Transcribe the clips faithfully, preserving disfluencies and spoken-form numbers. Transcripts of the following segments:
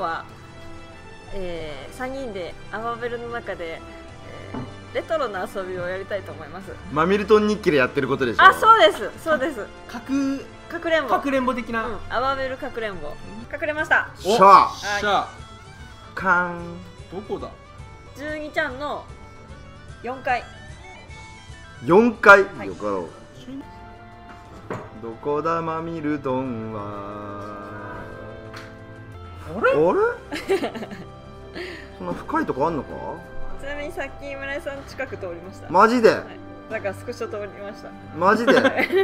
は、えー、さんにんでアマベルの中で、えー、レトロな遊びをやりたいと思います。 マミルトン日記でやってることでしょ。 あ、そうですそうです。 かくかくれんぼ、 かくれんぼ的な、 うん、アマベルかくれんぼ、隠れました。 しゃあしゃあカン。 どこだ。 じゅうにちゃんのよんかい。 よんかい、 はい、 よかろう。どこだマミルトンは。 あれあれそんな深いとこあんのか。 ちなみにさっき村井さん近く通りました。 マジで、 はい、だからスクショ通りました。 マジで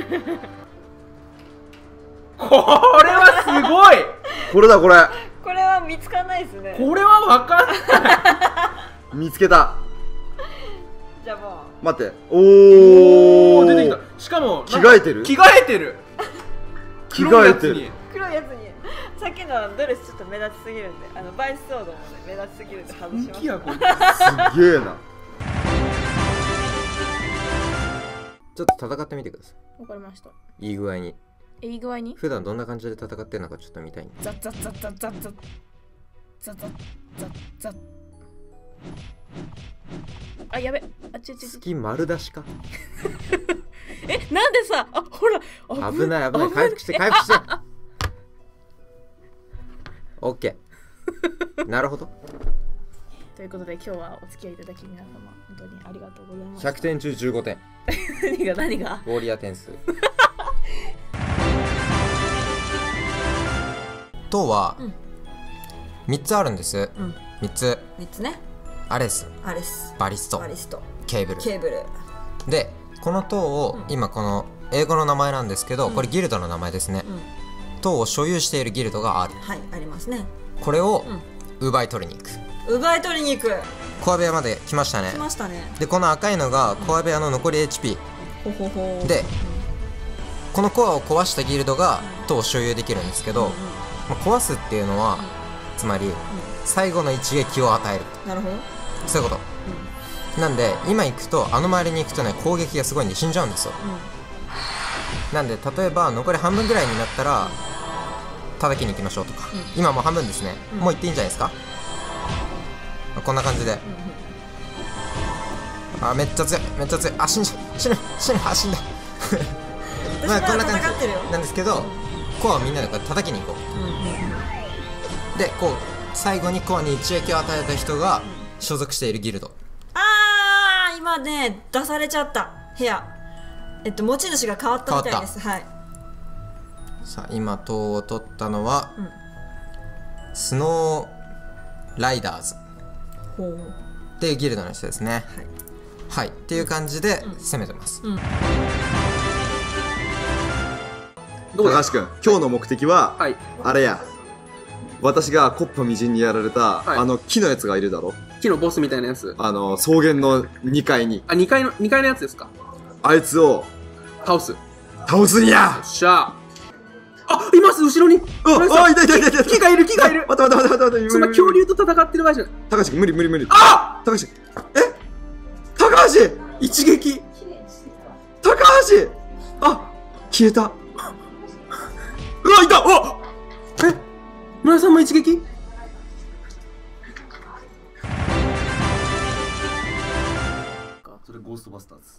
これはすごいこれだこれ。 これは見つかんないですね。 これはわかんない見つけた。 じゃあもう待って。おお出てきた。しかも着替えてる着替えてる着替えてる。 黒いやつにさっきのドレスちょっと目立ちすぎるんで、あのバイスソードもね目立ちすぎるんで外しま本気やこれす。 すげえな。 ちょっと戦ってみてください。 わかりました。 いい具合に。 いい具合に普段どんな感じで戦ってるのかちょっと見たいんで。 ザッザッザッザッザッザッザッザッザッザッ。あ、やべ。あ、ちちち。 好き丸出しか。 え、なんでさ、あ、ほら。 危ない危ない。回復して回復して。オッケー。なるほど。 ということで今日はお付き合いいただき皆様本当にありがとうございます。 ひゃくてん中じゅうごてん。 何が何が？ ウォリア点数。塔はみっつあるんです。うん、みっつ。 みっつね。 アレス、 アレス、 バリスト、 バリスト、 ケーブル。 ケーブル。 で、この塔を、うん、今この英語の名前なんですけど、うん、これギルドの名前ですね。うん、塔を所有しているギルドがある。 はい、ありますね。これを、うん、奪い取りに行く。 奪い取りに行く。 コア部屋まで来ましたね。 来ましたね。 で、この赤いのがコア部屋の残り エイチピー。 ほほほ。 で、このコアを壊したギルドが塔を所有できるんですけど、まあ、壊すっていうのは、つまり最後の一撃を与える。 なるほど。 そういうこと。うん、なんで今行くとあの周りに行くとね攻撃がすごいんで死んじゃうんですよ。うん、なんで例えば残り半分ぐらいになったら叩きに行きましょうとか、うん、今もう半分ですね、うん、もう行っていいんじゃないですか。こんな感じで、うん、あめっちゃ強いめっちゃ強い。あ死んじゃう死ぬ死ぬあ死んだまあこんな感じなんですけど、コアをみんなでこうやって叩きに行こう。うん、でこう最後にコアに一撃を与えた人が所属しているギルド。 あー今ね出されちゃった部屋。えっと持ち主が変わったみたいです。はい。 さあ今塔を取ったのは、うん、スノーライダーズっていうギルドの人ですね。はい、はい、っていう感じで攻めてます。うんうん、 高橋君、今日の目的は、はい、あれや。私がコッパみじんにやられた、はい、あの木のやつがいるだろ。 木のボスみたいなやつ。 あの草原のにかいに。 あ、にかいのにかいのやつですか。 あいつを倒す。 倒すにや。 よっしゃ。あ、います後ろに。 あ、あ、いたいたいたいた。 木がいる木がいる。 待って待って待って待って。 そんな恐竜と戦ってる場合じゃない。 高橋君無理無理無理。 あ、 高橋。え、高橋。 一撃。 高橋。あ、消えた。うわ、いた。お。 え、村井さんも一撃。 それゴーストバスターズ。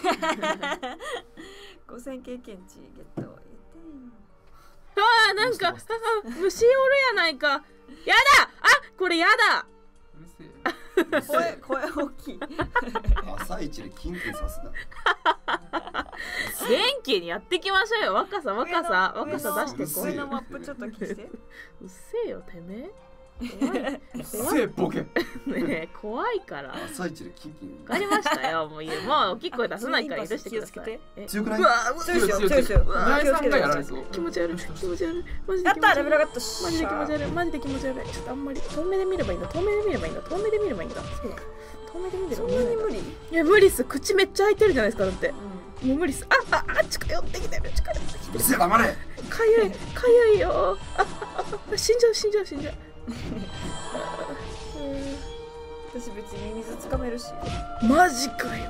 ごせん経験値ゲット。 ああ、なんか虫おるやないか。やだ。あ、これやだ。 声声大きい。 朝一でキンキンさすな。 元気にやってきましょうよ。若さ若さ若さ出してこい。 上のマップちょっと消して。 うっせえよてめえ。 怖い。うっせえボケ。 ねえ怖いから。 朝一でキンキン。 わかりましたよ。もういいもう大きい声出さないから許してください。 強くない？ うわ強い強い強い強い。 村井さんがやられそう。 気持ち悪い気持ち悪い。マジでやったレベル上がった。 マジで気持ち悪いマジで気持ち悪い。ちょっとあんまり遠目で見ればいいんだ。遠目で見ればいいんだ。遠目で見ればいいんだ。そうだ。遠目で見ればいいんだ。そんなに無理？いや無理っす。口めっちゃ開いてるじゃないですかだって。もう無理っす。あああ近寄ってきてる近寄ってきてる。 うるせえ黙れ。 かゆいかゆいよ。ああ死んじゃう死んじゃう死んじゃう。 私別に水つかめるし。 マジかよ。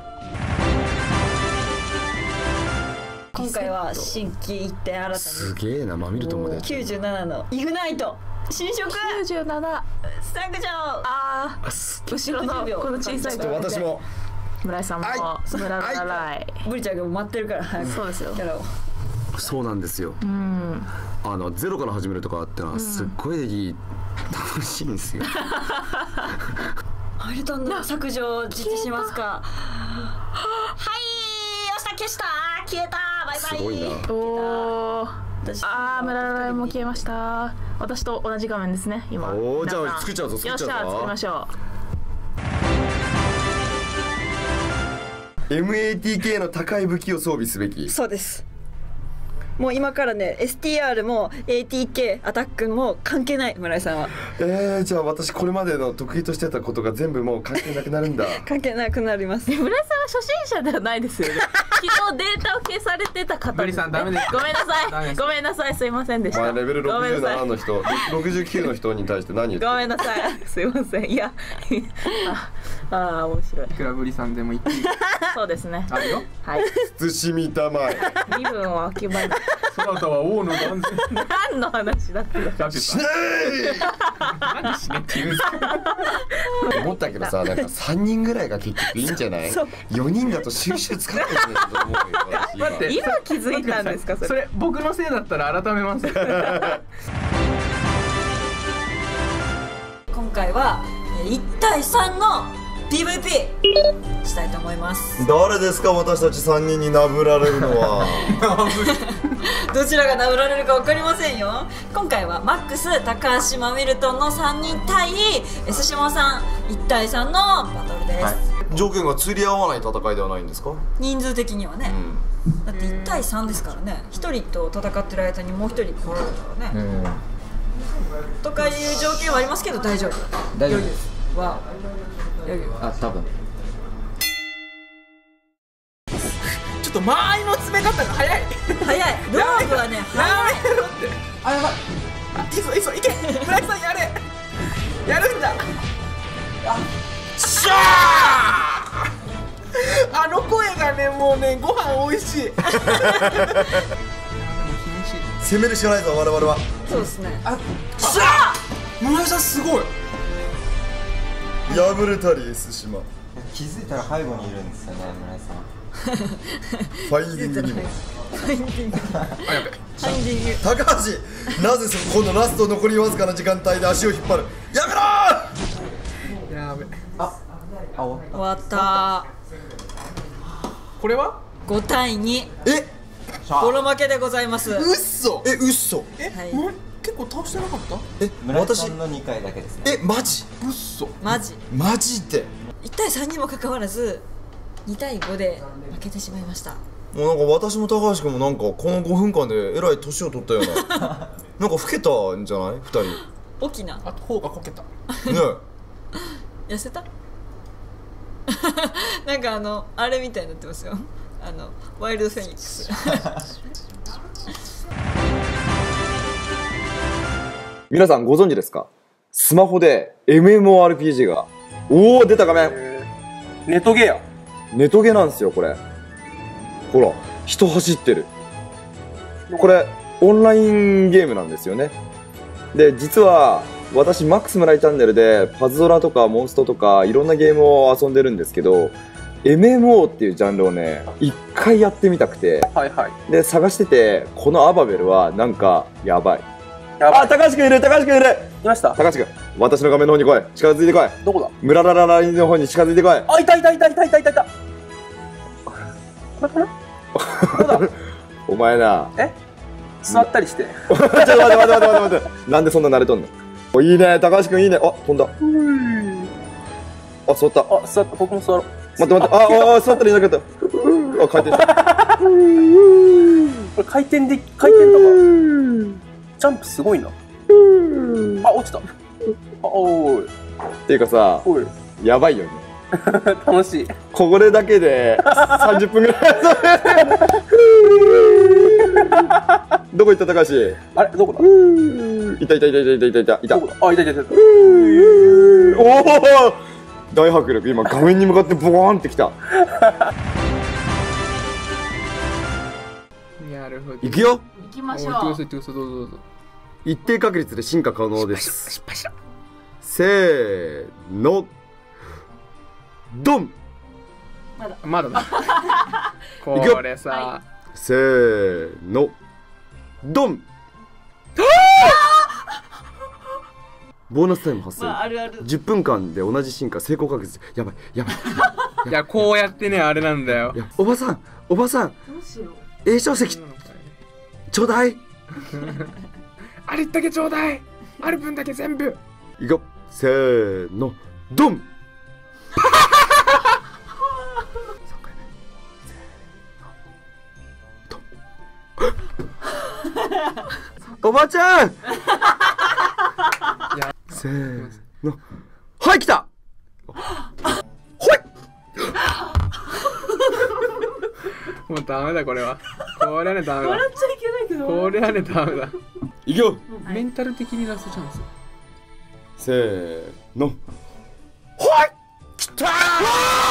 今回は新規一点新たにすげえなマミルトもできゅうじゅうななのイグナイト新色きゅうじゅうなな。 削除。 ああ、後ろのこの小さいとこ私も村井さんもムララライ。 ブリちゃんが待ってるから早く。 そうですよ。 キャラを。 そうなんですよ。 うん。 あのゼロから始めるとかってのはすっごい楽しいんですよ。 ハイルトンの削除を実施しますか。はい押した消した消えたバイバイ。 すごいな。 おお。ああムララライも消えました。私と同じ画面ですね今。 おおじゃあ作っちゃうぞ作っちゃうぞ。 よっしゃ作りましょう。エムエーティーケー の高い武器を装備すべき。 そうです。もう今からね エスティーアール も エーティーケー アタックも関係ない村井さんは。 えー、じゃあ私これまでの得意としてたことが全部もう関係なくなるんだ。 関係なくなります。 村井さんは初心者ではないですよね。昨日データを消されてた方です、ね。さんダメです。ごめんなさい。ごめんなさい。すいませんでした。 お前レベルろくじゅうななの人、ろくじゅうきゅうの人に対して何言ってる？ ごめんなさい。すいません。いや、ああ面白い。 クラブリさんでも言っていい？ そうですね。 あるよ。 はい。 慎みたまえ。 身分をわきまえ。 そなたは王の万全。 何の話だってだ。 しねー。なんでしねって言うんですか。 思ったけどさ、なんかさんにんぐらいが結局いいんじゃない？よにんだと収集つかないじゃないと思うよ。 待って今気づいたんですかそれ。 それ僕のせいだったら改めます。 今回はいちたいさんの ピーブイピー したいと思います。 誰ですか私たちさんにんになぶられるのは。 どちらがなぶられるか分かりませんよ。今回はマックス、高橋マミルトンのさんにん対スシモさんいちたいさんのバトルです、はい、 条件が釣り合わない戦いではないんですか？ 人数的にはね、うん、だっていちたいさんですからね。ひとりと戦ってる間にもうひとり来られるからね、うん、とかいう条件はありますけど大丈夫。 大丈夫ですは余裕。 あ、多分ちょっと間合いの詰め方が早い。 早い。ローブはね早い。 やめろって。あ、やばい。いいぞいいぞいけ。村木さんやれ。やるんだ。あ、しゃー。あの声がねもうねご飯美味しい。 攻めるしかないぞ我々は。 そうですね。 あ、しゃー。村木さんすごい。 破れたりエスシマ。 気づいたら背後にいるんですよね村井さん。 ファインディングにも。 ファインディング。ファインディング。 高橋、なぜそこのラスト残りわずかな時間帯で足を引っ張る。やめろー。やべ。 あ、あ終わった。 これはごたいに。 え、 ボロ負けでございます。 うっそ。え、うっそ。 え、はい、もう結構倒してなかった？ え、 私のにかいだけですね。 え、マジ？ うっそ。 マジ。 マジで。 いちたいさんにもかかわらずにたいごで負けてしまいました。 もうなんか私も高橋君もなんかこのごふんかんでえらい年を取ったようななんか老けたんじゃないふたり。 大きな。 あと頬がこけた。ね痩せた。なんかあのあれみたいになってますよ。あのワイルドフェニックス。 皆さんご存知ですか？スマホで エムエムオーアールピージー が。おお出た画面。 ネトゲや。 ネトゲなんですよこれ。ほら人走ってる。これオンラインゲームなんですよね。で実は私マックス村井チャンネルでパズドラとかモンストとかいろんなゲームを遊んでるんですけど エムエムオー っていうジャンルをね一回やってみたくて、 はいはい、 で探しててこのアバベルはなんかやばい。あ、高橋君いる、高橋君いる。 いました。 高橋君、私の画面の方に来い。近づいてこい。 どこだ？ ムララララインの方に近づいてこい。 あ、いたいたいたいたいたいたいた。 お前な。 え？座ったりして。 ちょっと待って待って待って待って待って。なんでそんな慣れとんの？お、いいね、高橋君いいね。あ、飛んだ。あ、座った。 あ、座った。僕も座ろう。 待って待って。あ、あ、座ったらいなかった。あ、回転した。 これ回転で回転とか。ジャンプすごいな。あ、落ちた。あ、おーい。 っていうかさ、やばいよね。 楽しい。 これだけでさんじゅっぷんぐらい。どこ行った高橋？ あれどこだ？ いたいたいたいたいたいたいたいた。 あ、いたいたいた。 おお、大迫力。今画面に向かってボーンってきた。 なるほど。 行くよ。 行きましょう。 どうぞどうぞどうぞ。 一定確率で進化可能です。 失敗した。 せーのドン。 まだだ。これさ、 せーのドン。ボーナスタイム発生、 まあ、あるある。 じゅっぷんかんで同じ進化成功確率。やばいやばい。 いや、こうやってね、あれなんだよ。 いや、おばさんおばさん、 どうしよう。 栄翔石ちょうだい。 あれだけちょうだい。ある分だけ全部。 いくよ、せーのドン。おばちゃん。せーの、はい、来た。ほい。 もうダメだこれは。これはねダメだ。 笑っちゃいけないけど。 これはねダメだ。 いくよ、 メンタル的にラストチャンス。 せーの、はい、来たー。